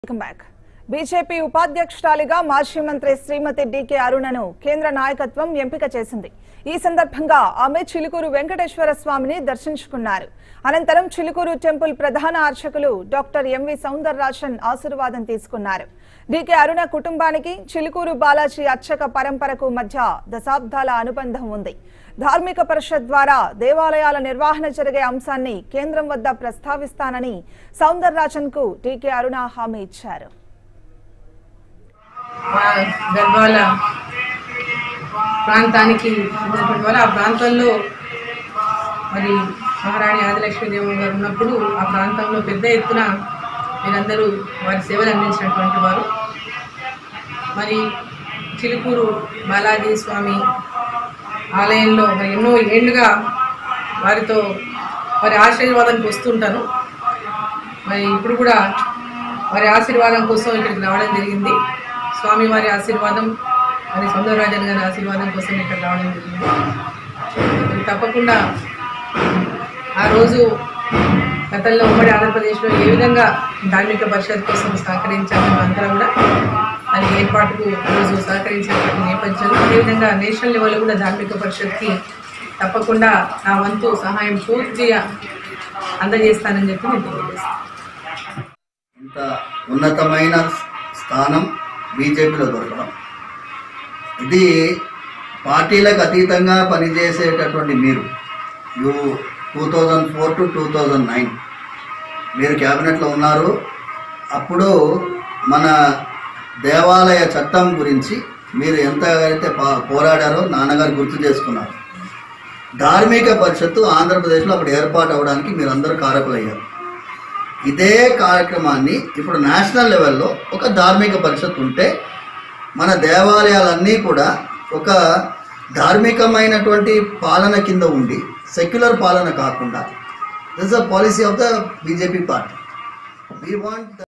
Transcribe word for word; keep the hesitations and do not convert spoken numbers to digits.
Welcome back. BJP ఉపాధ్యక్షురాలిగా మాజీ మంత్రి శ్రీమతి DK అరుణను కేంద్ర నాయకత్వం ఎంపిక చేసింది. ఈ సందర్భంగా ఆమె చిలుకూరు వెంకటేశ్వర స్వామిని దర్శించుకున్నారు. అనంతరం చిలుకూరు టెంపుల్ ప్రధాన అర్చకులు డాక్టర్ ఎంవి సౌందరరాజన్ ఆశీర్వాదం తీసుకున్నారు. డీకే అరుణ కుటుంబానికి చిలుకూరు బాలాజీ అర్చక పరంపరకు మధ్య దశాబ్దాల అనుబంధం ఉంది. ధార్మిక పరిషత్ ద్వారా దేవాలయాల నిర్వహణ జరిగే అంశాన్ని కేంద్రం వద్ద ప్రస్తావిస్తానని సౌందరరాజన్ కు డీకే అరుణ హామీ ఇచ్చారు. గద్వాల ప్రాంతానికి ఆ ప్రాంతంలో మరి మహారాణి ఆదిలక్ష్మీదేవి గారు ఉన్నప్పుడు ఆ ప్రాంతంలో పెద్ద ఎత్తున మీరందరూ వారి సేవలు అందించినటువంటి వారు. మరి చిలుకూరు బాలాజీ స్వామి ఆలయంలో మరి ఎన్నో ఏళ్ళుగా వారితో వారి ఆశీర్వాదానికి వస్తుంటాను. మరి ఇప్పుడు కూడా వారి ఆశీర్వాదం కోసం ఇక్కడికి రావడం జరిగింది. స్వామివారి ఆశీర్వాదం మరి సౌందరరాజన్ గారి ఆశీర్వాదం కోసం ఇక్కడ రావడం జరిగింది. మరి తప్పకుండా ఆ రోజు గతంలో ఉమ్మడి ఆంధ్రప్రదేశ్లో ఏ విధంగా ధార్మిక పరిషత్ కోసం సహకరించామో అంతా కూడా అది ఏర్పాటుకు ఈరోజు సహకరించినటువంటి నేపథ్యంలో అదేవిధంగా నేషనల్ లెవెల్లో కూడా ధార్మిక పరిషత్కి తప్పకుండా నా వంతు సహాయం పూర్తిగా అందజేస్తానని చెప్పి నేను తెలియజేస్తాను. ఇంత ఉన్నతమైన స్థానం బీజేపీలో దొరకడం, ఇది పార్టీలకు అతీతంగా పనిచేసేటటువంటి మీరు you two thousand four to two thousand nine మీరు క్యాబినెట్లో ఉన్నారు. అప్పుడు మన దేవాలయ చట్టం గురించి మీరు ఎంత అయితే పోరాడారో నాన్నగారు గుర్తు చేసుకున్నారు. ధార్మిక పరిషత్తు ఆంధ్రప్రదేశ్లో అప్పుడు ఏర్పాటు అవ్వడానికి మీరందరూ కారకులయ్యారు. ఇదే కార్యక్రమాన్ని ఇప్పుడు నేషనల్ లెవెల్లో ఒక ధార్మిక పరిషత్ ఉంటే మన దేవాలయాలన్నీ కూడా ఒక ధార్మికమైనటువంటి పాలన కింద ఉండి సెక్యులర్ పాలన కాకుండా this is the policy of the BJP party. We want